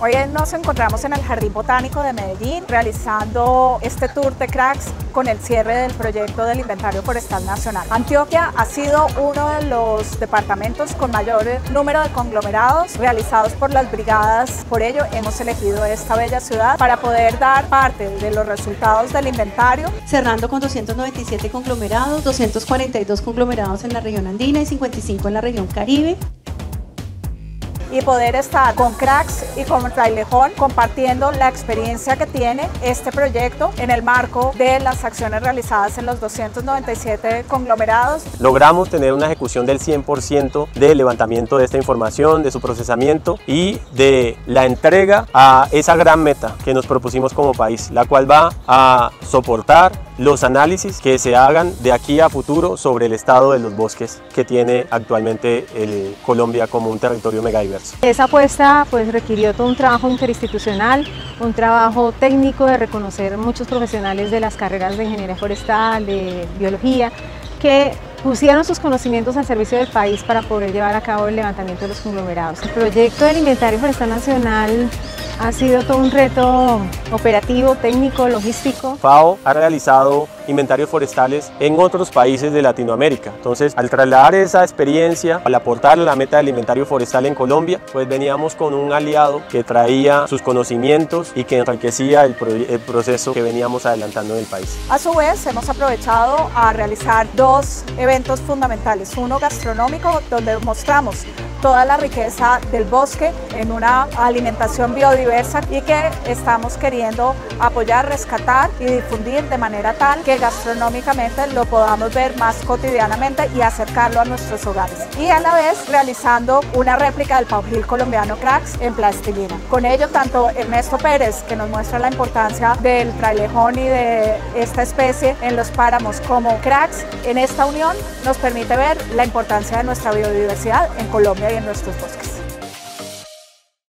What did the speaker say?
Hoy nos encontramos en el Jardín Botánico de Medellín realizando este tour de cracks con el cierre del proyecto del Inventario Forestal Nacional. Antioquia ha sido uno de los departamentos con mayor número de conglomerados realizados por las brigadas. Por ello hemos elegido esta bella ciudad para poder dar parte de los resultados del inventario. Cerrando con 297 conglomerados, 242 conglomerados en la región andina y 55 en la región Caribe. Y poder estar con cracks y con Frailejón compartiendo la experiencia que tiene este proyecto en el marco de las acciones realizadas en los 297 conglomerados. Logramos tener una ejecución del 100% del levantamiento de esta información, de su procesamiento y de la entrega a esa gran meta que nos propusimos como país, la cual va a soportar los análisis que se hagan de aquí a futuro sobre el estado de los bosques que tiene actualmente Colombia como un territorio megadiverso. Esa apuesta requirió todo un trabajo interinstitucional, un trabajo técnico de reconocer muchos profesionales de las carreras de ingeniería forestal, de biología, que pusieron sus conocimientos al servicio del país para poder llevar a cabo el levantamiento de los conglomerados. El proyecto del Inventario Forestal Nacional ha sido todo un reto operativo, técnico, logístico. FAO ha realizado inventarios forestales en otros países de Latinoamérica. Entonces, al trasladar esa experiencia, al aportar la meta del inventario forestal en Colombia, pues veníamos con un aliado que traía sus conocimientos y que enriquecía el proceso que veníamos adelantando en el país. A su vez, hemos aprovechado a realizar dos eventos fundamentales. Uno gastronómico, donde mostramos toda la riqueza del bosque en una alimentación biodiversa y que estamos queriendo apoyar, rescatar y difundir de manera tal que gastronómicamente lo podamos ver más cotidianamente y acercarlo a nuestros hogares. Y a la vez realizando una réplica del pavojil colombiano cracks en plastilina. Con ello, tanto Ernesto Pérez, que nos muestra la importancia del frailejón y de esta especie en los páramos, como cracks, en esta unión nos permite ver la importancia de nuestra biodiversidad en Colombia y en nuestros bosques.